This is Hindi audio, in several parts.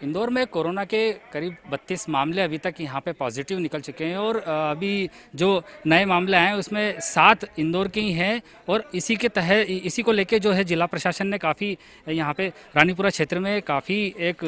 इंदौर में कोरोना के करीब 32 मामले अभी तक यहाँ पे पॉजिटिव निकल चुके हैं और अभी जो नए मामले आए हैं उसमें 7 इंदौर के ही हैं। और इसी के तहत इसी को लेके जो है जिला प्रशासन ने काफ़ी यहाँ पे रानीपुरा क्षेत्र में काफ़ी एक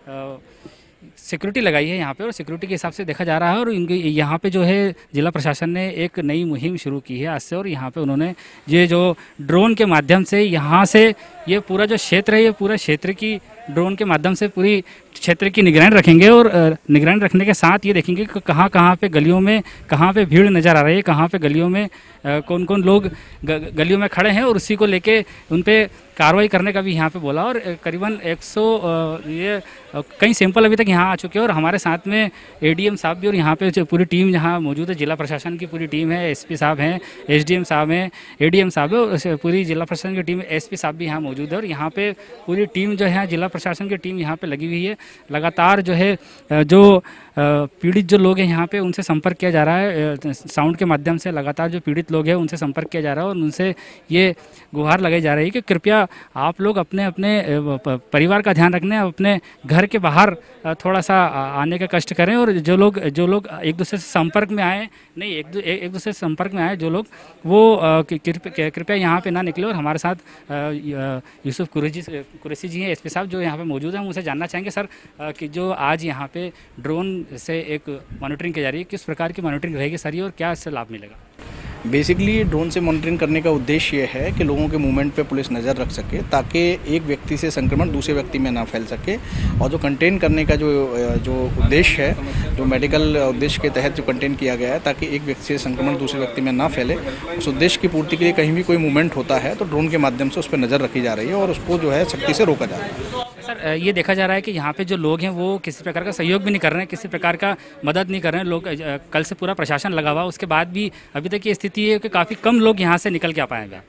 सिक्योरिटी लगाई है यहाँ पे, और सिक्योरिटी के हिसाब से देखा जा रहा है। और इनके यहाँ पे जो है जिला प्रशासन ने एक नई मुहिम शुरू की है आज से, और यहाँ पे उन्होंने ये जो ड्रोन के माध्यम से यहाँ से ये पूरा जो क्षेत्र है, ये पूरा क्षेत्र की ड्रोन के माध्यम से पूरी क्षेत्र की निगरानी रखेंगे। और निगरानी रखने के साथ ये देखेंगे कि कहाँ पे गलियों में कहाँ पे भीड़ नज़र आ रही है, कहाँ पे गलियों में कौन कौन लोग गलियों में खड़े हैं, और उसी को लेके उन पे कार्रवाई करने का भी यहाँ पे बोला। और करीबन 100 ये कई सैंपल अभी तक यहाँ आ चुके हैं। और हमारे साथ में एडीएम साहब भी और यहाँ पे जो पूरी टीम यहाँ मौजूद है, जिला प्रशासन की पूरी टीम है, एसपी साहब हैं, एसडीएम साहब हैं, एडीएम साहब है, और पूरी जिला प्रशासन की टीम, एसपी साहब भी यहाँ मौजूद है। और यहाँ पे पूरी टीम जो है जिला प्रशासन की टीम यहाँ पे लगी हुई है। लगातार जो है जो पीड़ित जो लोग हैं यहाँ पे उनसे संपर्क किया जा रहा है, साउंड के माध्यम से लगातार जो पीड़ित लोग हैं उनसे संपर्क किया जा रहा है, और उनसे ये गुहार लगाई जा रही है कि कृपया आप लोग अपने अपने परिवार का ध्यान रखने, अपने घर के बाहर थोड़ा सा आने का कष्ट करें। और जो लोग एक दूसरे से संपर्क में आए, नहीं एक दूसरे से संपर्क में आए जो लोग, वो कृपया यहाँ पे ना निकले। और हमारे साथ यूसुफ कुरैशी जी हैं, एसपी साहब, जो यहाँ पे मौजूद हैं। उनसे जानना चाहेंगे सर कि जो आज यहाँ पे ड्रोन से एक मॉनिटरिंग की जा रही है, किस प्रकार की मॉनिटरिंग रहेगी सर ये, और क्या इससे लाभ मिलेगा? बेसिकली ड्रोन से मॉनिटरिंग करने का उद्देश्य ये है कि लोगों के मूवमेंट पे पुलिस नज़र रख सके, ताकि एक व्यक्ति से संक्रमण दूसरे व्यक्ति में ना फैल सके। और जो कंटेन करने का जो उद्देश्य है, जो मेडिकल उद्देश्य के तहत जो कंटेन किया गया है, ताकि एक व्यक्ति से संक्रमण दूसरे व्यक्ति में ना फैले, उस उद्देश्य की पूर्ति के लिए कहीं भी कोई मूवमेंट होता है तो ड्रोन के माध्यम से उस पर नज़र रखी जा रही है और उसको जो है सख्ती से रोका जा रहा है। सर ये देखा जा रहा है कि यहाँ पे जो लोग हैं वो किसी प्रकार का सहयोग भी नहीं कर रहे हैं, किसी प्रकार का मदद नहीं कर रहे हैं लोग। कल से पूरा प्रशासन लगा हुआ, उसके बाद भी अभी तक ये स्थिति है कि काफ़ी कम लोग यहाँ से निकल के आ पाएंगे।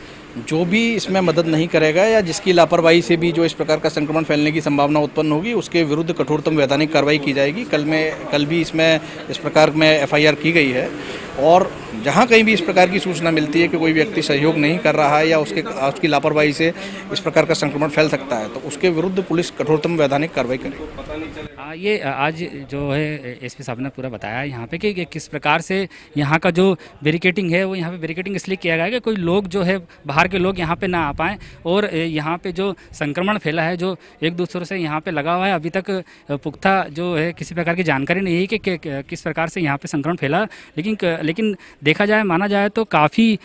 जो भी इसमें मदद नहीं करेगा या जिसकी लापरवाही से भी जो इस प्रकार का संक्रमण फैलने की संभावना उत्पन्न होगी, उसके विरुद्ध कठोरतम वैधानिक कार्रवाई की जाएगी। कल भी इसमें इस प्रकार में एफआईआर की गई है। और जहाँ कहीं भी इस प्रकार की सूचना मिलती है कि कोई व्यक्ति सहयोग नहीं कर रहा है या उसकी लापरवाही से इस प्रकार का संक्रमण फैल सकता है, तो उसके विरुद्ध पुलिस कठोरतम वैधानिक कार्रवाई करेगी। ये आज जो है एसपी साहब ने पूरा बताया यहाँ पे कि किस प्रकार से यहाँ का जो बैरिकेडिंग है, वो यहाँ पे बैरिकेडिंग इसलिए किया गया है कि कोई लोग जो है बाहर के लोग यहाँ पे ना आ पाएँ। और यहाँ पे जो संक्रमण फैला है, जो एक दूसरे से यहाँ पे लगा हुआ है, अभी तक पुख्ता जो है किसी प्रकार की जानकारी नहीं है कि किस प्रकार से यहाँ पे संक्रमण फैला। लेकिन देखा जाए, माना जाए तो काफ़ी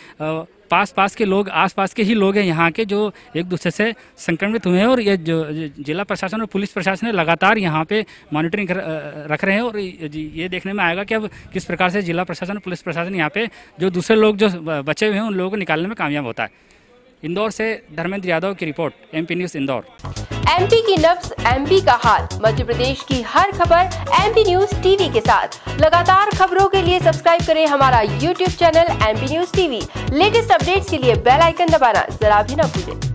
पास के लोग, आसपास के ही लोग हैं यहाँ के, जो एक दूसरे से संक्रमित हुए हैं। और ये जो जिला प्रशासन और पुलिस प्रशासन है लगातार यहाँ पे मॉनिटरिंग रख रहे हैं। और ये देखने में आएगा कि अब किस प्रकार से जिला प्रशासन और पुलिस प्रशासन यहाँ पे जो दूसरे लोग जो बचे हुए हैं उन लोगों को निकालने में कामयाब होता है। इंदौर से धर्मेंद्र यादव की रिपोर्ट, एमपी न्यूज़ इंदौर। एमपी की नब्ज, एमपी का हाल, मध्य प्रदेश की हर खबर एमपी न्यूज़ टीवी के साथ। लगातार खबरों के लिए सब्सक्राइब करें हमारा YouTube channel MP news TV. Latest updates के लिए बेल आइकन दबाना जरा भी न भूलें।